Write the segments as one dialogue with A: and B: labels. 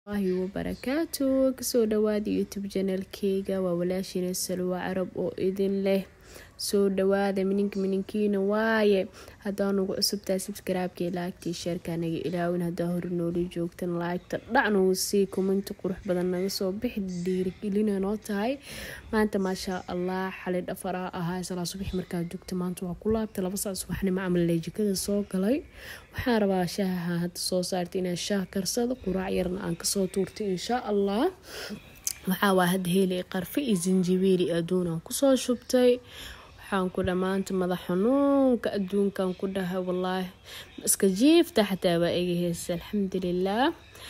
A: الله وبركاته كسو دواادي يوتيوب channel كيغا وولاشين سلوى عرب oo idin leh soo dhawaada minkiina waaye haddaan ugu cusubtahay subscribe-ka like share-ka naga ilaawin hadaa hore nooli joogtan like-ta dhacna si comment qurux badan naga soo bixi dhiirigelin noo tahay maanta maasha Allah xalid afara ahaa salaad subax markaa joogta maanta waa ku laabtay 2 saac subaxnimo amal leejikada soo galay waxaan rabaa shaaha hadda soo saartay inaan shaah karsado quraac yarna aan ka soo tuurtay insha Allah waxa waa had heelay qarfi iyo zinjibiil aduun aan ku soo shubtay waxaan ku dhamaanta madax xanuunka adduunkan ku dhahay wallahi iska jiifta xataa waa iga heesay alxamdulillah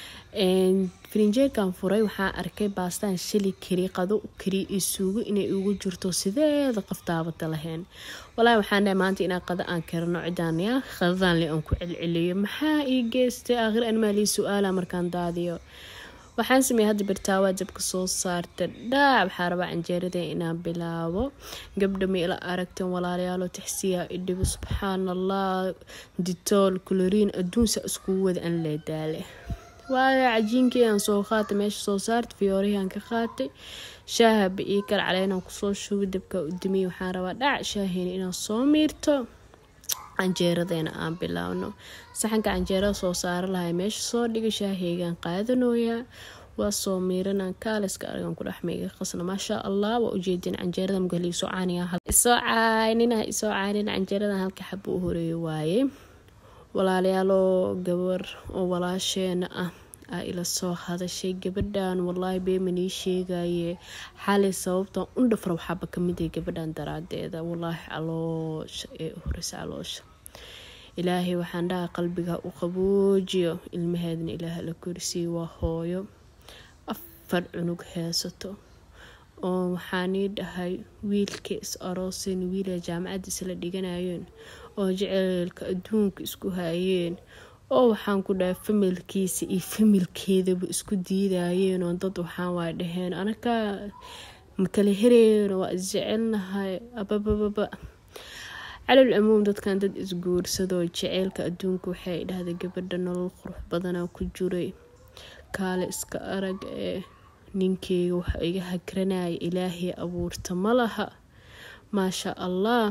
A: frinjeerkan furay waxaan arkay baastaan shili qado kari isugu inay ugu jirto sideeda qaftaabada lahayn wallahi waxaan dhahay maanta inaan qada aan karno cidaan ya khadaan li aan ku celceliyo maxaa ii geystay aakhir aan maali su'aala markaan daadiyo waxaan sameeyay hadda birtaawa jabka soo saarta dhaac waxa rabaa canjeerada inaan bilaabo gabdha ma ila aragteen walaalayaal oo taxsiya idib subhanallah ditool kuloriin adduunsa isku wada aan leedaale waa cajiinkii aan soo qaatay meesha soo saartay fiyoorihan ka qaatay shaaha bii kal caleena ku soo shubay dabka u dimiyo waxaan rabaa dhaac shaaheena inaan soo miirto canjeeradeena aan bilaawno saxanka canjeerada soo saar lahay meesha soo dhigay shaahaygan qaadanooya waa soo miiranaan kaaliska argan ku dhaxmeeyay qasna maasha Allah waa u jeedin canjeerada magali soo caaniya soo caanina canjeerada halka xab u horeeyo waaye walaalayaal gabar oo walaasheena ah ila soo hadashay gabadhan wallahi beemani sheegaye xalay sababta u dhafro waxba kamid ah gabadhan daraadeeda wallahi caloosh ee horeysa caloosh ilaahay waxaan dhahay qalbiga u qaboojiyo ilmaheedna ilaahay la kursi waa hooyo afar cunug heesato oo waxaan dhahay wiilkiis aroosin wiil jaamacad isla dhiganayeen oo jaceelka adduunka isku hayeen oo waxaan ku dhahay familkiisa iyo familkeedaba isku diidayeen oo dad waxaan waa dhaheen anaka makala hereen waa jecelnahay abababa calal umuum dadkan dad isguursado jaceelka adduunka waxay dhahday gabadha nolol qurux badan ku jiray kaale iska arag ee ninkeyga waxa iga hakranay ilaahay abuurta malaha maasha Allah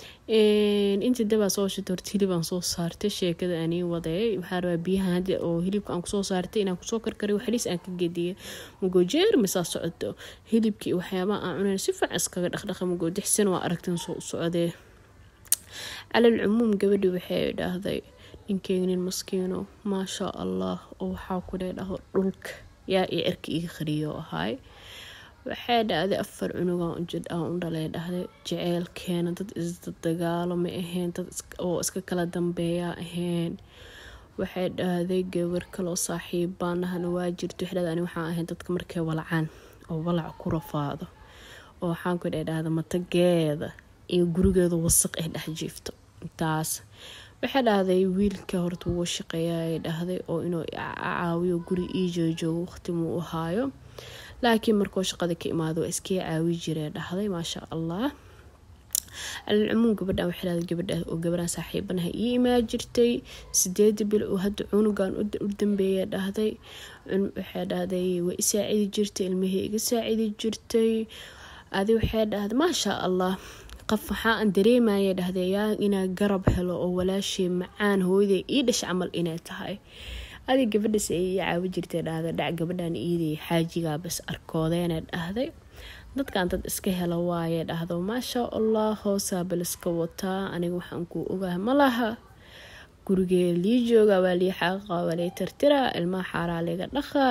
A: inta daba soo shito hilibaan soo saartay sheekada ani waday waxa rabaa biyaha hadda oo hilibka aan ku soo saartay inaan ku soo karkariyo xaliis aan ka gediyo mugojeer misa socdo hilibkii waxyaaba aan cunay si fiican iskaga dhaqdhaqo mugodixsan waa aragtan soo socday calal umuum gabadhu waxay dhahday ninkeenin maskiino maasha Allah oo waxa ku dhaho dhulka yaa irka iga khariyo ahay waxay dhahday afar cunugan jid aan dhalay dhahday jaceelkeena dad isdagaalo ma ahayn dad oo iska kala dambeeya ahayn waxay dhahday gabar kale oo saaxiibanahan waa jirto xidhadani waxaan ahayn dadka markay walacaan oo walac ku rafaado oo waxaan ku dhahday matageeda iyo gurigeeda wasaq ah dhex jiifto taas waxay dhahday wiilka horta wuu shaqeeyay dhahday oo inuu caawiyo guri joogo waqti muu u haayo laakiin markuu shaqada ka imaado iska caawi jiray dhahday maasha Allah alcumuum gabadha waxay dhahday gabadha oo gabadhan saaxiibanaha ii imaan jirtay 8 bil oo hadda cunugan u dambeeyay dhahday waxay dhahday way isaacidi jirtay ilmihii iga saacidi jirtay adi waxay dhahday maasha Allah qof waxaan dareemayay dhahday inaa garab helo oo walaashii macaan hooyday ii dhash camal inay tahay adi gabadhaas ay caawi jirtay dhahday dhac gabadhan iiday xaajiga bas arkoodeena dhahday dadkan dad iska helo waaye dhahdo maasha Allah hoosa bal iska wata aniga waxaan ku ogahay malaha gurigee lii jooga waa lii xaqa walay tirtira ilma xaraaliga dhaqa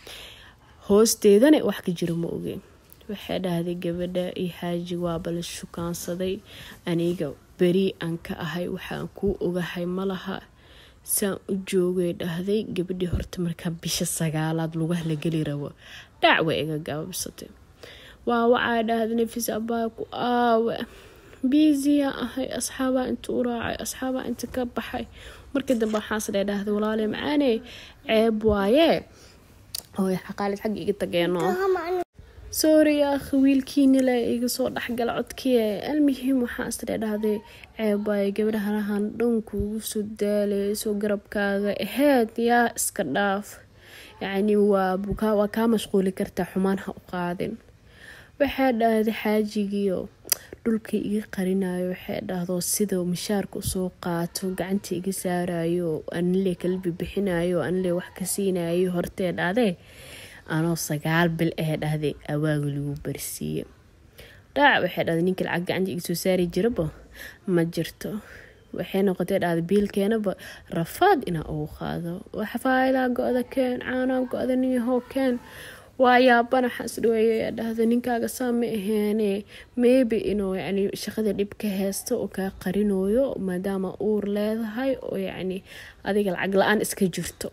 A: hoosteedana wax ka jiro ma ogeen waxay dhahday gabadha iyo xaaji waa bal shukaansaday aniga bari aan ka ahay waxaan ku ogahay malaha saan u joogay dhahday gabadhii horta markaa bisha 9aad lagu la gali rabo dhac way iga gaabsatay waa waxa dhahday nafis abaa ku aawe busy ahay asxaaba inta u raacay asxaaba inta ka baxay markii dambe waxaan soo dhahday walaalahay macaane ceeb waaye oo xaqaalid xaq iga tageeno sorry ya wiilkiina la iga soo dhaxgal codkii almuhim waxaan isla dhahday ceebay gabadhahan dhanku ugu soo daalay soo garabkaaga ahayd yaa iska dhaaf يعني waa mashquuli kartaa xumaan ha u qaadin. waxay dhahday xaajigiyo dhulka iga qarinayo, waxay dhahdo sida mishaarka soo qaato gacanta iga saarayo, anile kala bixinayo, anile wax ka siinayo hortee dhahday anoo 9 bil dhahday awaaga lagu barsiiyo. waxay dhahday ninka lacag gacanta iga soo saari jiraba ma jirto. waxay noqotay dhahday biilkeenaba rafaad inaa ugu qaado. waxa faa'iido go'da keen, caana go'da niyahow keen. yaabana xasdooyay dhahday ninkaaga saame ahaane, maybe inuu yani shaqada dhib ka haysto oo ka qarinooyo maadaama uur leedahay oo yani adiga lacag la'aan iska jirto.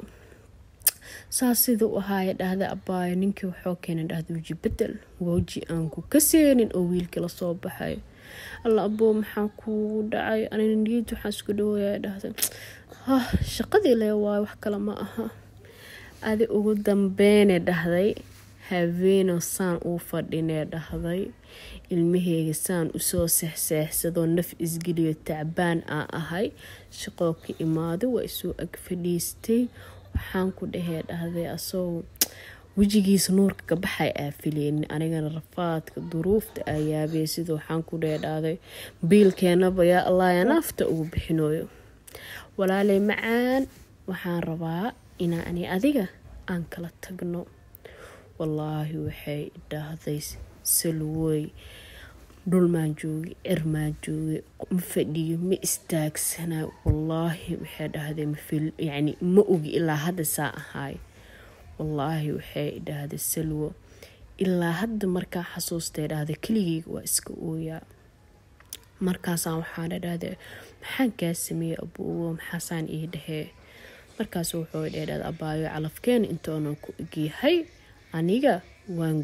A: saasida u ahaay dhahday abaayo ninkii wuxuu keenay dhahday waji bedel, waji aan ku kaseenin oo wiilka la soo baxay. alla aboo maxaa kuugu dhacay? anina niyad waxaan isku dhawayaa dhahday shaqadii lee waay wax kale ma aha. adi ugu dambeene dhahday habeeno saan uu fadhinee dhahday ilmaheyga saan usoo seexseexsadoo naf isgeliyo tacbaan aan ahay. shaqoo ka imaaday waa isoo ag fadhiistay. waxaan ku dhahee dhahday asoo wejigiisa nuurka ka baxay fileen, anigana rafaadka duruufta ayaabay sida waxaan ku dhahday biilkeenaba yaa allah ya nafta ugu bixinooyo. walaalay macaan waxaan rabaa inaa ani adiga aan kala tagno. wallaahi waxay dhahday salwooy dhul maan joogi, cir maan joogi, ma fadhiyo, ma istaagsanaa. wallaahi waxay dhahday yani ma ogi ilaa hadda saa ahaay. wallaahi waxay dhahday salwo ilaa hadda markaa xasuustay dhahday keligeyga waa iska ooyaa. markaasaan waxaan dhahday maxaan kaa sameeyey abuuwo, maxaasaan ii dhahee. markaas wuxuu dhahday abaayo calafkeen intoonan ku egyahay, aniga waan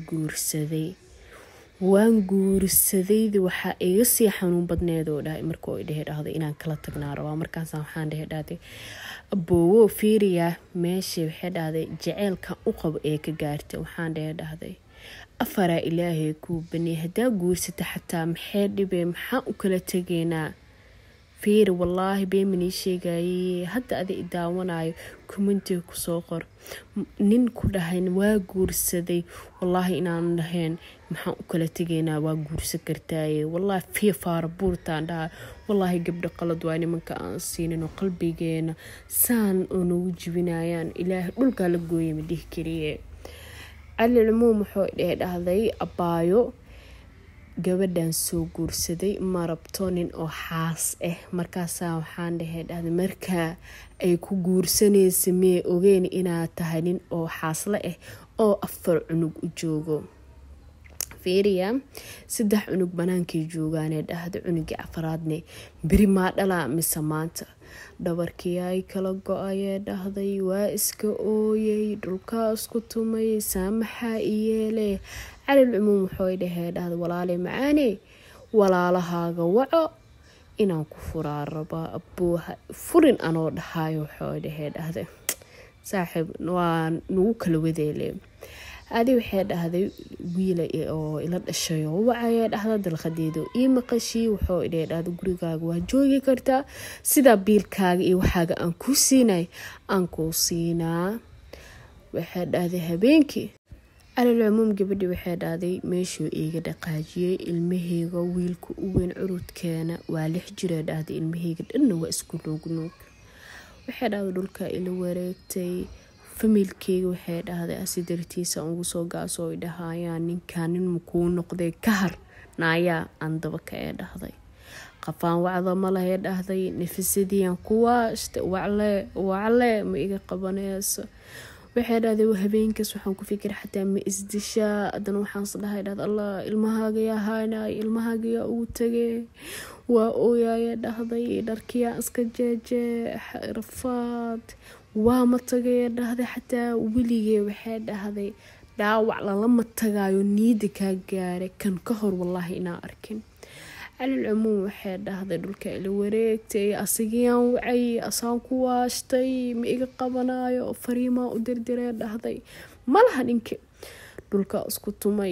A: guursaday waxaa iga sii xanuun badneed oo dhahay markuu dhahday inaan kala tagnaa rabaa. markaas waxaan dhahday aboowo fiiriya meesha waxay dhahday jaceylka u qabo ee ka gaartay. waxaan dhahday afaraa ilaahay kuu bani hadaa guursata xataa maxay dhibee, maxaa u kala tegeynaa? fiiri wallaahi beemani sheegayay hadda adi daawanayo commentiga ku soo qor nin ku dhahayn waa guursaday wallaahi inaan dhahayn maxaan u kala tegeynaa, waa guursan kartaaye. wallaahi fiifaara buurtaan dhaha wallaahi gabdho qalad waa nimanka aan siinin oo qalbigeena saan oo nagu jibinayaan. ilaahay dhulkaa la gooyay ma dhihi kariye. cali cumuum wuxuu dhahday abaayo gabadhan soo guursaday ma rabto nin oo xaas markaasaa waxaan dhahday markaa ay ku guursanaysa mee ogeyn inaad tahay nin oo xaasle oo 4 cunug u joogo. fiiriya 3 cunug banaankay joogaanee dhahday cunugii 4aadne beri maa dhalaa mise maanta. dhabarkii ay kala go-ayee dhahday waa iska ooyay, dhulkaa isku tumay, saamaxaa iyeele. cali cumuum wuxuu dhahday walaalay macaane walaalahaaga waco inaan ku furaa rabaa abooha furin anoo dhahayo. wuxuu dhahday saaxiib waa nagu kala wadeele. adi waxay dhahday wiila oo ila dhashay oo wacaya dhahda dalqadeedo ii maqashii. wuxuu dhahday gurigaaga waa joogi kartaa, sida biilkaaga iyo waxaaga aan ku siinay aan ku siinaa. waxay dhahday habeenkii cali cumuum gabadhi waxay dhahday meeshuu iiga dhaqaajiyay ilmaheyga wiilka u weyn curudkeena waa 6 jir dhahday ilmaheyga dhanna waa isku nuugnuug. waxay dhahday dhulka ila wareegtay familkeyga. waxay dhahday asidartiisa ugu soo gaasoo dhahayaan ninkaan nin makuu noqday ka har naayaa aan daba ka dhahday qafaan wacda ma lahayd dhahday nafisadiyan kuwaashta wacle ma iga qabanayso. waxay dhahday habeenkaas waxaan ku fikir xataa ma isdishaa. haddana waxaan dhahay dhahday allah ilmahaaga yaa haynay, ilmahaaga yaa ugu tagay, waa ooyaya dhahday dharkiyaa iska jeeje rafaad waa ma tagay dhahday xataa weligee. waxay dhahday dhaawac lalama tagaayo niida kaa gaaray kan ka hor wallaahi inaa arkin. cali cumuum waxay dhahday dhulka ila wareegtay, asigiyaan wacay, asaan ku waashtay, ma iga qabanayo, fariimaa u dirdiree dhahday malaha ninka. dhulka isku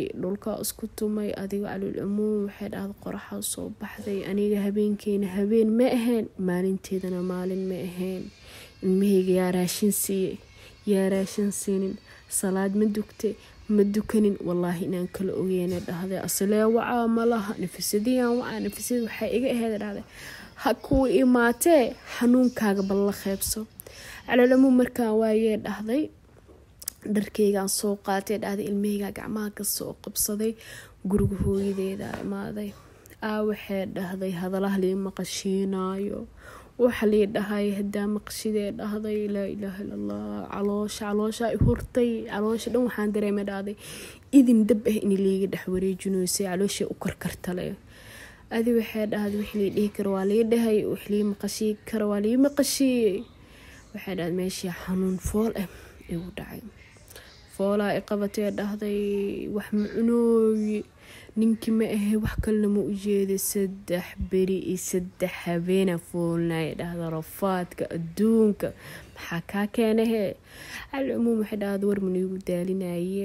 A: tumay adiga. cali cumuum waxay dhahday qoraxa soo baxday, aniga habeenkeena habeen ma ahayn, maalinteedana maalin ma ahayn. ilmaheyga yaa raashin siinin salaad ma dugtay ma dukanin wallaahi inaan kala ogeyn dhahday aslee wacaa malaha nafsadiyaan wacaa nafsad waxay iga ahayd dhahday ha ku imaatee xanuunkaaga bal la qeybso calalamu markaan waayee dhahday dharkeygaan soo qaatay dhahday ilmahayga gacmaha ka soo qabsaday guriga hooyadeeda imaaday waxay dhahday hadalaha lii maqashiinaayo waxa lii dhahay hadaa maqshidee dhahday laa ilaaha illa allah caloosha ay hurtay caloosha dhan waxaan dareemay dhahday idin dab in liiga dhex wareejinoysay caloosha u karkartale adi waxay dhahday wix lii dhihi karo waa lii dhahay wix lii maqashii karo waa lii maqashiyey waxay dhahday meeshii xanuun fool igu dhacay foolaa i qabatay dhahday wax ma cunooyi ninkii ma ahay wax kalena ma u jeeday 3 beri iyo 3 habeena foolnay dhahda rafaadka adduunka maxaa kaa keenahe alumuum waxay dhahday war manigu daalinaye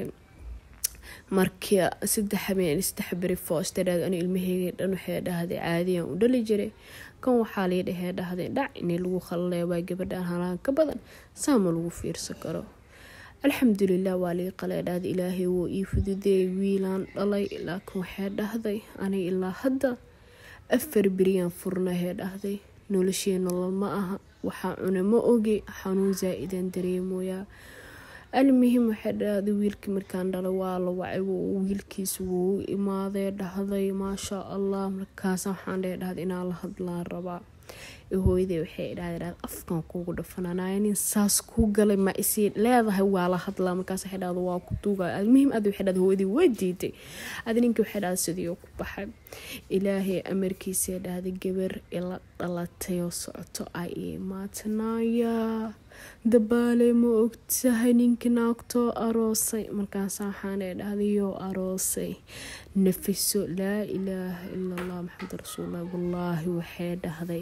A: markii 3 habeen 3 beri foostay dhahday ilmahayga dhan waxay dhahday caadiyan u dhali jiray kan waxaa lii dhahday dhac in lagu khalleeyo gabadhan halaan ka badan saama lagu fiirsan karo alxamdulilah waa lii qalay dhahday ilaahay wuu ii fududeeyay wiilaan dhalay laakiin waxay dhahday ani ilaa hadda 4 beriyaan furnahee dhahday noloshii nolol ma aha waxaa cuna ma ogi xanuun zaa'idan dareemoyaa almuhim waxay dhahday wiilkii markaan dhalay waa la wacay wiilkiisa wuu imaaday dhahday maasha allah markaas waxaan dhahday inaan la hadlaan rabaa hooyadey waxay dhahday afkan kuugu dhafananayo nin saas ku galay ma isi leedahay waa la hadlaa markaas waxay dhahday waa ku duuga almuhim adi waxay dhahday hooyadey way diiday adi ninka waxay dhahday sidii ku baxay ilaahay amarkiisa dhahday gabar ila dhalatay oo socoto ay imaatnaya dabaale ma ogtahay ninka naagtoo aroosay markaas waxaan dhahday yoo aroosay nafiso laa ilaaha illa allah maxamed rasuulullah wallaahi waxay dhahday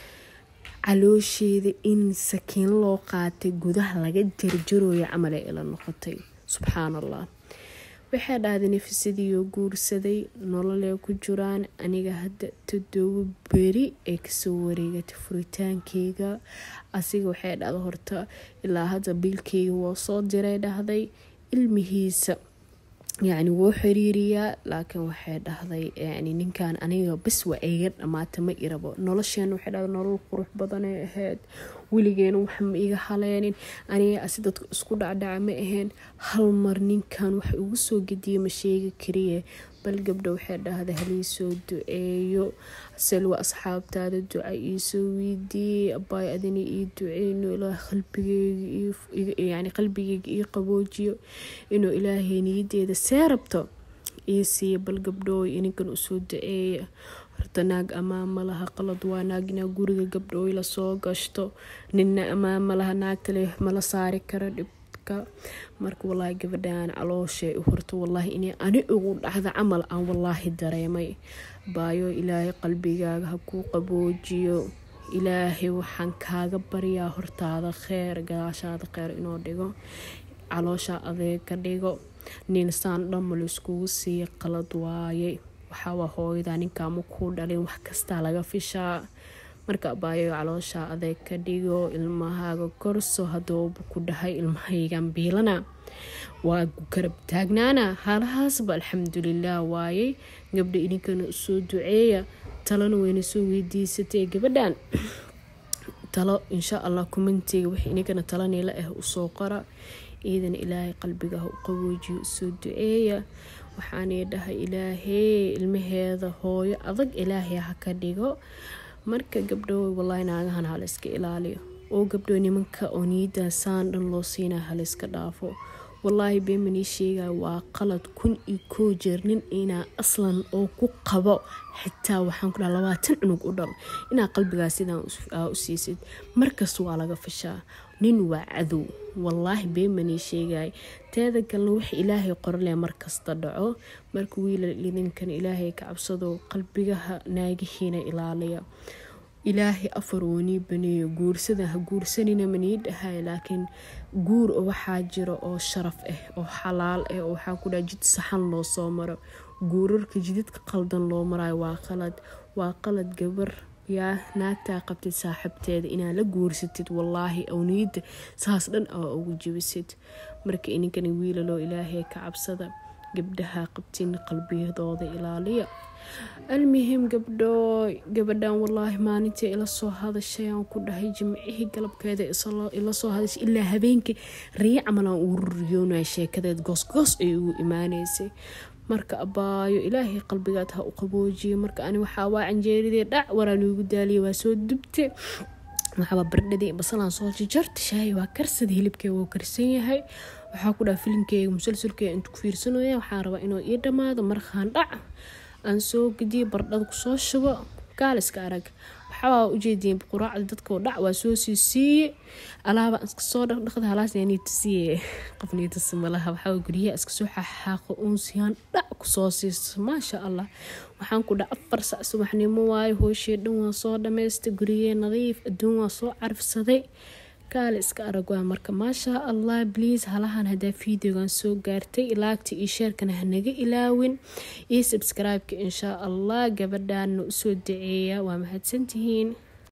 A: caloosheeda in sakiin loo qaatay gudaha laga jarjarooyo camal ay ila noqotay subxaanallah waxay dhahday nafisadii guursaday nololee ku jiraan aniga hadda 7 beri ee kasoo wareegatay furitaankeyga asiga waxay dhahday horta ilaa hadda biilkeyga waa soo diray dhahday ilmihiisa يعني wuu xiriiriyaa laakiin waxay dhahday yani ninkan aniga bas waa iga dhamaatay ma irabo nolosheen waxay dhahday nolol qurux badan ay ahayd wiligeena wax ma iga haleenin aniga asidad isku dhacdhac ma ahayn hal mar ninkan wax ugu soo gediye ma sheegi kariye bal gabdho waxay dhahday halii soo duceeyo salwa asxaabtaada duca ii soo weydii abay adina ii duceeyno ilaa qalbigeyga yani qalbigeyga ii qaboojiyo inuu ilaahay niyadeeda seerabto ii siiyo bal gabdho ininkan u soo duceeya horta naag amaama laha qalad waa naagina guriga gabdho la soo gashto ninna amaama laha naagtale mala saari karo dhibka marka wallahi gabadhan calooshay horta wallahi inay ani ugu dhacda camal aan wallahi dareemay baayo ilaahay qalbigaaga ha ku qaboojiyo ilaahay waxaan kaaga baryaa hortaada khayr gadaashaada khayr inoo dhigo caloosha adeeg ka dhigo nin saan dhammal iskugu sii qalad waaye waxaa hooyada ninka ma ku dhalin wax kasta laga fishaa marka baayo caloosha adeeg ka dhigo ilmahaaga korso hadoo ku dhahay ilmahaygan biilana waa garab taagnaana halahaasba alxamdulilah waaye gabdho idinkana soo duceeya talana weyna soo weydiisatay gabadhan talo insha Allah commentiga wixii idinkana talanila u soo qora iidan ilaahay qalbiga u qaboojiyo soo duceeya waxaan dhahay ilaahay ilmaheeda hooyo adag ilaahay ha ka dhigo marka gabdho wallahi naagahan hal iska ilaaliyo oo gabdho nimanka oo niida saan dhan loo siina hal iska dhaafo wallahi beemani sheega waa qalad kun iyo koo jeer nin ina aslan oo ku qabo xitaa waxaan ku dhahay 20 cunug u dhal ina qalbiga sidaan u siisid markas waa laga fashaa nin waa cadow wallahi beemani sheegay teeda kalena wax ilaahay qorle markasta dhaco marka wiil idinkan ilaahay ka cabsado qalbigaha naagihiina ilaaliya ilaahay afarooni baneeyo guursada ha guursanina manii dhahay laakiin guur waxaa jiro oo sharaf oo xalaal oo waxaa ku dhahay jid saxan loo soo maro guurarka jidadka qaldan loo marayo waa qalad gabar yaa naagtaa qabtid saaxibteeda inaa la guursatid wallaahi awniyada saas dhan oo ugu jabisid. marka ininkani wiilaloo ilaahay ka cabsada, gabdhaha qabtin qalbiyadooda ilaaliya. المهم gabadhan wallaahi maalintii ila soo hadashay aan ku dhahay jimcihii galabkeeda ila soo hadashay ilaa habeenkii riya camal aan ugu riyoonaya sheekadeed goosgoos ay ugu imaanaysay. marka abaayo ilaahay qalbigaad ha u qaboojiyo. marka ani waxaa waa canjeeridii dhac waraan ugu daaliye waa soo dubte, waxaa bardhadii basalaan soo jarjarta, shaay waa karsada, hilibkeega wuu karsan yahay. waxaa ku dhaha filimkeega musalsalkeega intu ku fiirsanaya, waxaa rabaa inuu ii dhamaado. markaan dhac aan soo gediye bardhada kusoo shubo kaaliska arag. waxaa ujeediin quraacda dadka dhac waa soo siisiiye, alaaba iska soo dhaqdhaqda halaas yani tisiye qofnii tismalaha. waxaa guriyaha iska soo xaaqo unsiyaan dhac kusoo siiso maasha Allah. waxaan ku dhac 4 saac subaxnimo waayo, hooshee dhan waa soo dhameystay, guriyee nadiif, adduun waa soo carfsaday, kaale iska arag waa. marka maasha Allah. please halahan hadaa videogan soo gaartay laagta iyo sheerkana hanaga ilaawin, iyo subscribe-ka insha Allah. gabadhan usoo duceeya. waa mahadsantihiin.